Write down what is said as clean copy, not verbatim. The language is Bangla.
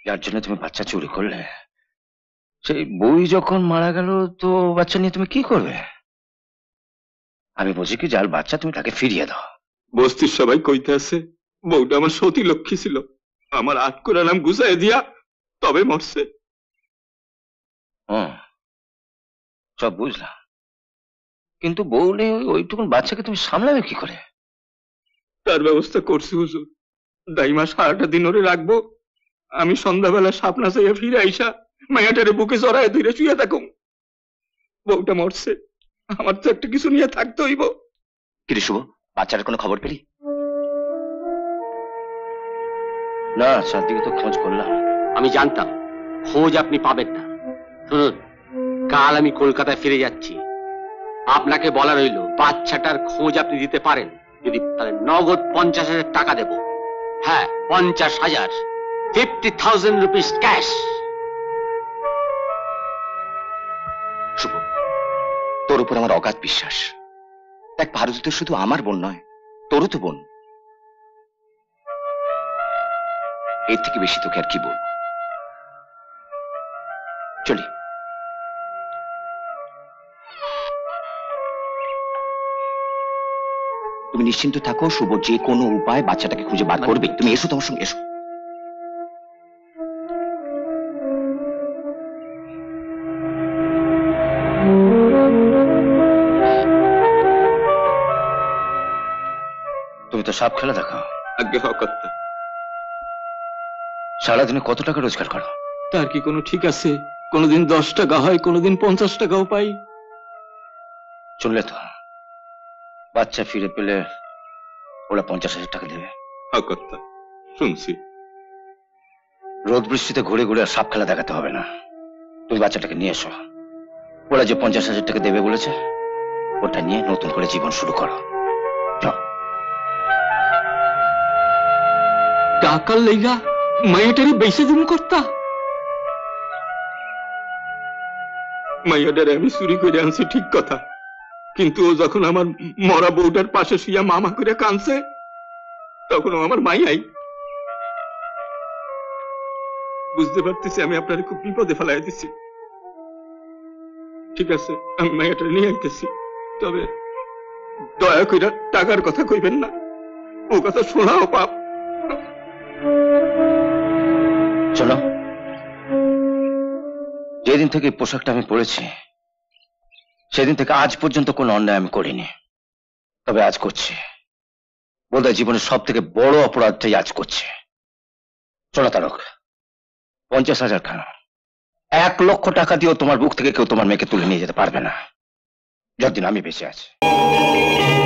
যার জন্য তুমি বাচ্চা চুরি করলে, সেই বই যখন মারা গেল তো বাচ্চা নিয়ে তুমি কি করবে? আমি বুঝি কি যার বাচ্চা তুমি তাকে ফিরিয়ে দাও। বস্তির সবাই কইতে আছে বউটা আমার সতী লক্ষ্মী ছিল, আমার আট করে নাম গুছাই দিয়া তবে মরছে। সব বুঝলাম, কিন্তু বউ নেই ওইটুকুন বাচ্চাকে তুমি সামলাবে কি করে? তার ব্যবস্থা করছি হুজুর। দাইমা সারাটা দিন ওরে রাখবো, আমি সন্ধ্যাবেলা সাপনা চাইয়া ফিরে আইসা মায়াটারে বুকে জড়ায় ধরে শুয়ে থাকুম। বউটা মরছে, আমার তো একটা কিছু নিয়ে থাকতে হইব। কিরে শুভ, বাচ্চাটার কোনো খবর পেলি? না, চারদিকে তো খোঁজ করলাম। আমি জানতাম খোঁজ আপনি পাবেন না। শুনুন, কাল আমি কলকাতায় ফিরে যাচ্ছি। আপনাকে বলা রইল বাচ্চাটার খোঁজ আপনি দিতে পারেন যদি তাহলে নগদ 50,000 টাকা দেব। হ্যাঁ, 50,000, 50,000 রুপিস ক্যাশ। শুভ, তোর উপর আমার অগাধ বিশ্বাস। দেখ, ভারত তো শুধু আমার বোন নয়, তোরও তো বোন। এর থেকে বেশি তোকে আর কি বলবো। চলি। তুমি নিশ্চিন্ত থাকো, শুভ যে কোনো উপায় বাচ্চাটাকে খুঁজে বার করবে। তুমি এসো, তোমার সঙ্গে এসো। তুমি তো সাপ খেলা দেখাও। আগে হকত্তা। সারাদিনে কত টাকা রোজগার করো? তার কি কোনো ঠিক আছে? কোনোদিন 10 টাকা হয়, কোনোদিন 50 টাকাও পাই। শুনলে তো, বাচ্চা ফিরে পেলে ওরা 50,000 টাকা দেবে। হকত্তা, শুনছি। রোদ বৃষ্টিতে ঘুরে ঘুরে আর সাপ খেলা দেখাতে হবে না। তুমি বাচ্চাটাকে নিয়ে এসো। ওরা যে 50,000 টাকা দেবে বলেছে, ওটা নিয়ে নতুন করে জীবন শুরু করো। টাকার লেগা মায়াটারে বেশি দিন করতা? মায়াটারে আমি চুরি করে আনছি ঠিক কথা, কিন্তু ও যখন আমার মরা বউটার পাশে শুইয়া মামা করে কাঁদছে, তখন ও আমার মাইয়াই। বুঝতে পারতেছি আমি আপনারে খুব বিপদে ফেলাই দিছি। ঠিক আছে, আমি মায়াটারে নিয়ে আইতেছি, তবে দয়া করে টাকার কথা কইবেন না, ও কথা শোনাও পাপ। চলো। যেদিন থেকে পোশাকটা আমি পরেছি সেদিন থেকে আজ পর্যন্ত কোনো অন্যায় আমি করিনি, তবে আজ করছি। বোধহয় জীবনের সব থেকে বড় অপরাধটাই আজ করছে। চলো তারক, 50,000 কেন, 1 লক্ষ টাকা দিয়েও তোমার বুক থেকে কেউ তোমার মেয়েকে তুলে নিয়ে যেতে পারবে না যতদিন আমি বেঁচে আছি।